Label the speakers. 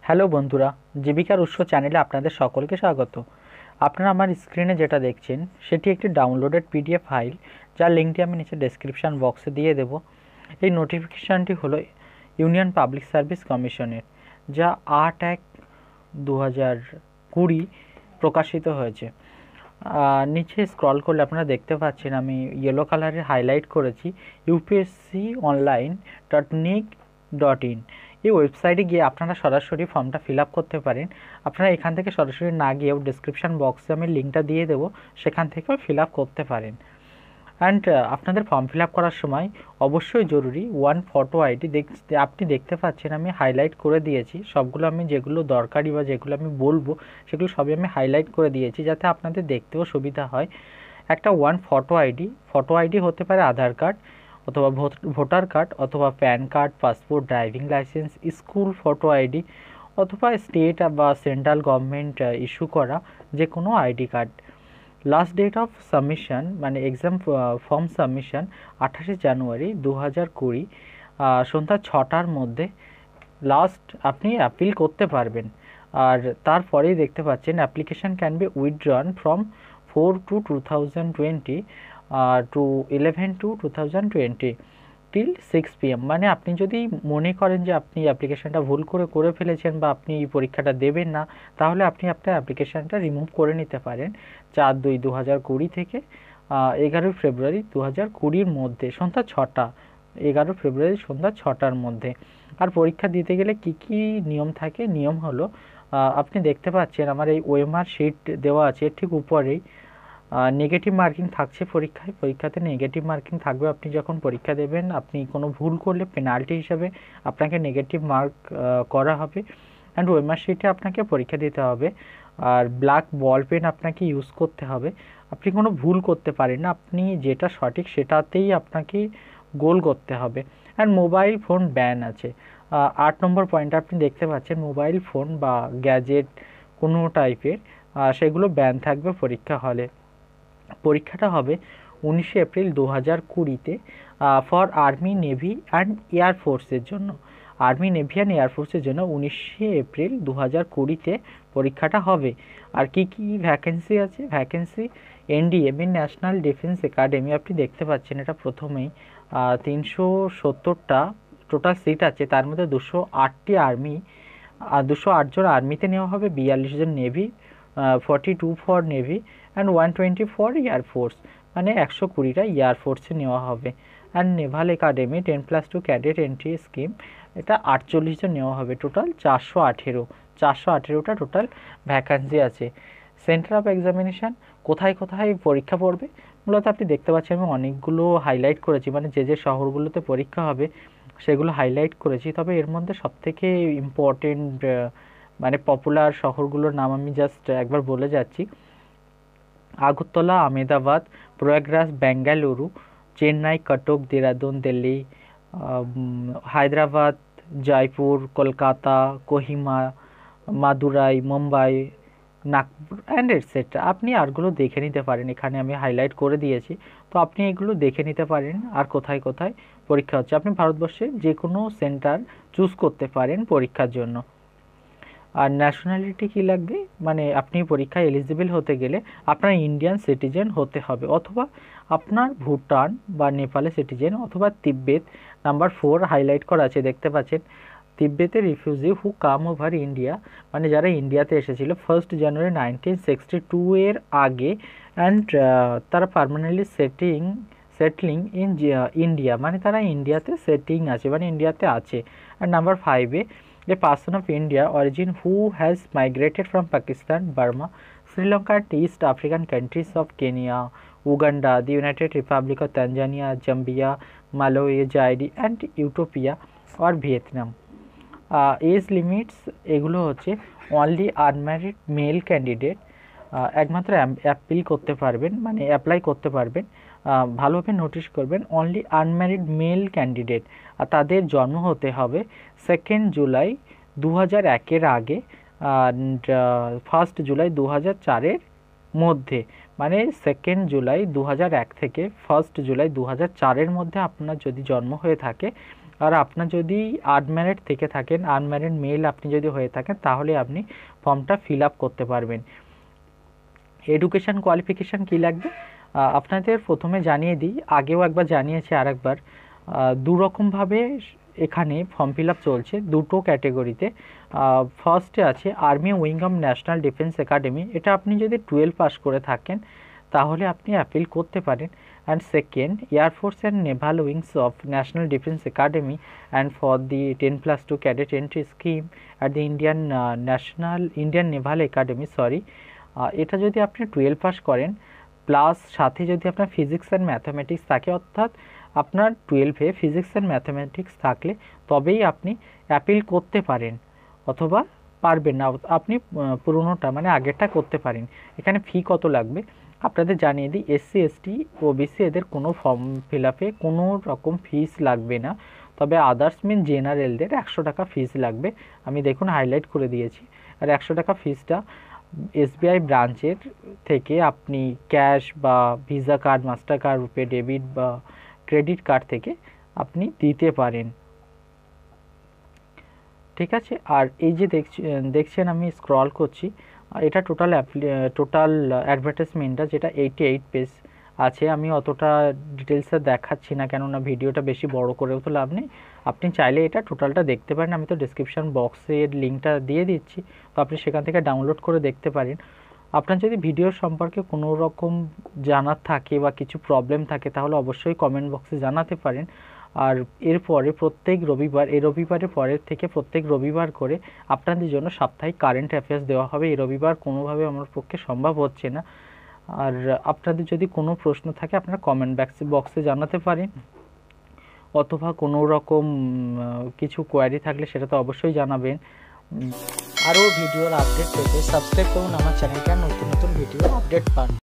Speaker 1: Hello বন্ধুরা, জীবিকার উৎস চ্যানেলে আপনাদের সকলকে স্বাগত। আপনারা আমার স্ক্রিনে যেটা দেখছেন সেটি একটি ডাউনলোডেড পিডিএফ ফাইল, যার লিঙ্কটি আমি নিচে ডেসক্রিপশন বক্সে দিয়ে দেব। এই নোটিফিকেশানটি হলো ইউনিয়ন পাবলিক সার্ভিস কমিশনের, যা 8/1/2020 প্রকাশিত হয়েছে। নিচে স্ক্রল করলে আপনারা দেখতে পাচ্ছেন আমি ইয়েলো কালারে হাইলাইট করেছি upsconline.nic.in। এই ওয়েবসাইটে গিয়ে আপনারা সরাসরি ফর্মটা ফিল আপ করতে পারেন। আপনারা এখান থেকে সরাসরি না গিয়েও ডিসক্রিপশান বক্সে আমি লিঙ্কটা দিয়ে দেবো, সেখান থেকেও ফিল আপ করতে পারেন। অ্যান্ড আপনাদের ফর্ম ফিল আপ করার সময় অবশ্যই জরুরি ওয়ান ফটো আইডি। আপনি দেখতে পাচ্ছেন আমি হাইলাইট করে দিয়েছি সবগুলো, আমি যেগুলো দরকারি বা যেগুলো আমি বলবো সেগুলো সবই আমি হাইলাইট করে দিয়েছি যাতে আপনাদের দেখতেও সুবিধা হয়। একটা ওয়ান ফটো আইডি হতে পারে আধার কার্ড অথবা ভোটার কার্ড অথবা PAN card, passport, driving licence, school photo ID অথবা স্টেট বা সেন্ট্রাল গভর্নমেন্ট ইস্যু করা যে কোনো ID card. Last date of submission মানে এক্সাম ফর্ম সাবমিশন 28 জানুয়ারি 2020 সন্ধ্যা 6টার মধ্যে লাস্ট আপনি অ্যাপিল করতে পারবেন। আর তারপরেই দেখতে পাচ্ছেন application can be withdrawn from 4/2/2020 to 11/2/2020 till 6 PM। মানে আপনি যদি মনে করেন যে আপনি অ্যাপ্লিকেশানটা ভুল করে ফেলেছেন বা আপনি এই পরীক্ষাটা দেবেন না, তাহলে আপনি আপনার অ্যাপ্লিকেশানটা রিমুভ করে নিতে পারেন 4/2/2020 থেকে 11 ফেব্রুয়ারি 2020 মধ্যে সন্ধ্যা 6টা, 11 ফেব্রুয়ারি সন্ধ্যা 6টার মধ্যে। আর পরীক্ষা দিতে গেলে কি কি নিয়ম থাকে? নিয়ম হলো আপনি দেখতে পাচ্ছেন আমার এই ওএমআর শিট দেওয়া আছে ঠিক উপরেই। নেগেটিভ মার্কিং থাকছে পরীক্ষাতে নেগেটিভ মার্কিং থাকবে। আপনি যখন পরীক্ষা দেবেন, আপনি কোনো ভুল করলে পেনাল্টি হিসাবে আপনাকে নেগেটিভ মার্ক করা হবে। অ্যান্ড ওএমআর শিটে আপনাকে পরীক্ষা দিতে হবে। আর ব্ল্যাক বল পেন আপনাকে ইউজ করতে হবে। আপনি কোনো ভুল করতে পারেন না, আপনি যেটা সঠিক সেটাতেই আপনাকে গোল করতে হবে। অ্যান্ড মোবাইল ফোন ব্যান আছে। 8 নম্বর পয়েন্ট আপনি দেখতে পাচ্ছেন মোবাইল ফোন বা গ্যাজেট কোনো টাইপের সেগুলো ব্যান থাকবে পরীক্ষা হলে। পরীক্ষাটা হবে 19 এপ্রিল 2020 ফর আর্মি, নেভি অ্যান্ড এয়ারফোর্সের জন্য। আর্মি, নেভি অ্যান্ড এয়ারফোর্সের জন্য 19 এপ্রিল 2020 পরীক্ষাটা হবে। আর কি কি ভ্যাকেন্সি আছে? Vacancy NDA national defence academy, আপনি দেখতে পাচ্ছেন এটা প্রথমেই 370টা টোটাল সিট আছে। তার মধ্যে 208টি আর্মি, 208 জন আর্মিতে নেওয়া হবে, 42 জন navy, 42 for navy and 120 for air force, মানে 120টা এয়ারফোর্সে নেওয়া হবে। And naval academy 10+2 cadet entry scheme, এটা 48 জন নেওয়া হবে। টোটাল 418টা টোটাল ভ্যাকান্সি আছে। সেন্টার অফ এক্সামিনেশান কোথায় কোথায় পরীক্ষা পড়বে মূলত আপনি দেখতে পাচ্ছেন আমি অনেকগুলো হাইলাইট করেছি, মানে যে শহরগুলোতে পরীক্ষা হবে সেগুলো হাইলাইট করেছি। তবে এর মধ্যে সবথেকে ইম্পর্টেন্ট মানে পপুলার শহরগুলোর নাম আমি জাস্ট একবার বলে যাচ্ছি। Agartala, Ahmedabad, Prayagraj, Bengaluru, Chennai, Cuttack, Dehradun, Delhi, Hyderabad, Jaipur, Kolkata, Kohima, Madurai, Mumbai, Nagpur and etcetera. আপনি আরগুলো দেখে নিতে পারেন, এখানে আমি হাইলাইট করে দিয়েছি, তো আপনি এগুলো দেখে নিতে পারেন আর কোথায় কোথায় পরীক্ষা হচ্ছে। আপনি ভারতবর্ষের যে কোনো সেন্টার চুজ করতে পারেন পরীক্ষার জন্য। আর ন্যাশনালিটি কী লাগবে, মানে আপনি পরীক্ষায় এলিজিবল হতে গেলে আপনার ইন্ডিয়ান সিটিজেন হতে হবে, অথবা আপনার ভুটান বা নেপালের সিটিজেন, অথবা তিব্বত। নাম্বার 4 হাইলাইট করা আছে দেখতে পাচ্ছেন, তিব্বতের refugee who came over India, মানে যারা ইন্ডিয়াতে এসেছিল 1 জানুয়ারি 1962 এর আগে, অ্যান্ড তারা পারমানেন্টলি সেটলিং ইন ইন্ডিয়া, মানে তারা ইন্ডিয়াতে সেটিং আছে, মানে ইন্ডিয়াতে আছে। আর নাম্বার 5-এ a person of India origin who has migrated from Pakistan, Burma, Sri Lanka and East African countries of Kenya, Uganda, the United Republic of Tanzania, Zambia, Malawi, Zaire and Ethiopia or Vietnam। Age limits এগুলো হচ্ছে only unmarried male candidate একমাত্র appeal করতে পারবেন, মানে apply করতে পারবেন। ভালোভাবে notice করবেন, অনলি আনম্যারিড মেল ক্যান্ডিডেট, আর তাদের জন্ম হতে হবে 2 জুলাই 2001 আগে, 1 জুলাই 2004 মধ্যে, মানে 2 জুলাই 2001 থেকে 1 জুলাই 2004 মধ্যে আপনার যদি জন্ম হয়ে থাকে আর আপনার যদি আনম্যারিড থেকে থাকেন, আনম্যারিড মেল আপনি যদি হয়ে থাকেন, তাহলে আপনি ফর্মটা ফিল আপ করতে পারবেন। এডুকেশান কোয়ালিফিকেশান কী লাগবে আপনাদের প্রথমে জানিয়ে দিই, আগেও একবার জানিয়েছি আর একবার। দুরকমভাবে এখানে ফর্ম ফিল আপ চলছে দুটো ক্যাটেগরিতে। ফার্স্টে আছে army wing of national defence academy, এটা আপনি যদি 12 পাস করে থাকেন তাহলে আপনি অ্যাপিল করতে পারেন। And second, air force and naval wings of national defence academy and for the 10+2 cadet entry scheme at the Indian naval academy, এটা যদি আপনি 12 পাস করেন প্লাস সাথে যদি আপনার ফিজিক্স অ্যান্ড ম্যাথামেটিক্স থাকে, অর্থাৎ আপনার 12-এ ফিজিক্স অ্যান্ড ম্যাথামেটিক্স থাকলে তবেই আপনি অ্যাপিল করতে পারেন, অথবা পারবেন না, আপনি পুরোনোটা মানে আগেরটা করতে পারেন। এখানে ফি কত লাগবে আপনাদের জানিয়ে দিই, SC ST OBC এদের কোনো ফর্ম ফিল আপে কোনো রকম ফিস লাগবে না, তবে আদার্স মিন জেনারেলদের 100 টাকা ফিস লাগবে। আমি দেখুন হাইলাইট করে দিয়েছি। আর 100 টাকা ফিসটা SBI ব্রাঞ্চের থেকে আপনি ক্যাশ বা Visa card, master card, RuPay debit বা ক্রেডিট কার্ড থেকে আপনি দিতে পারেন, ঠিক আছে। আর এই যে দেখছেন আমি স্ক্রল করছি, এটা টোটাল অ্যাডভার্টাইজমেন্টটা যেটা 88 পেজ আছে। আমি অতটা ডিটেলসে দেখাচ্ছি না, কেননা ভিডিওটা বেশি বড় করেও তো লাভ নেই। আপনি চাইলে এটা টোটালটা দেখতে পারেন, আমি তো ডিসক্রিপশান বক্সের লিঙ্কটা দিয়ে দিচ্ছি, তো আপনি সেখান থেকে ডাউনলোড করে দেখতে পারেন। আপনার যদি ভিডিও সম্পর্কে কোনো রকম জানার থাকে বা কিছু প্রবলেম থাকে তাহলে অবশ্যই কমেন্ট বক্সে জানাতে পারেন। আর এরপরে প্রত্যেক রবিবার, এই রবিবারের পরের থেকে প্রত্যেক রবিবার করে আপনাদের জন্য সাপ্তাহিক কারেন্ট অ্যাফেয়ার্স দেওয়া হবে। এই রবিবার কোনোভাবে আমার পক্ষে সম্ভব হচ্ছে না। আর আপনাদের যদি কোনো প্রশ্ন থাকে আপনারা কমেন্ট বক্সে জানাতে পারেন, অথবা কোনো রকম কিছু কোয়ারি থাকলে সেটা তো অবশ্যই জানাবেন। আরও ভিডিওর আপডেট পেতে সাবস্ক্রাইব করুন আমার চ্যানেলটা, নতুন নতুন ভিডিও আপডেট পান।